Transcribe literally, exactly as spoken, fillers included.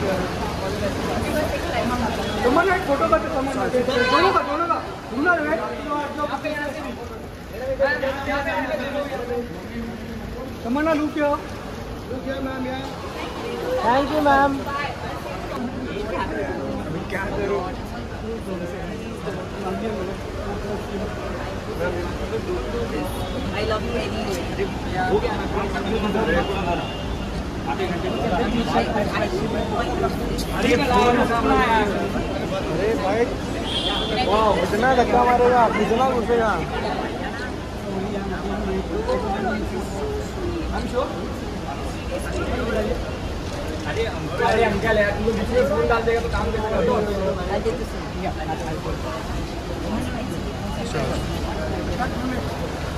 तमन्ना एक फोटो का तमन्ना दोनों का दोनों का दोनों है। तमन्ना लू क्या लू क्या मैम यार। Thank you ma'am. क्या करूँ I love you anyway. अरे भाई वाह इतना धक्का मारेगा कितना घुसेगा। अरे अरे अंकल यार तुम बीच में फोन डाल देगा तो काम कैसे करोगे।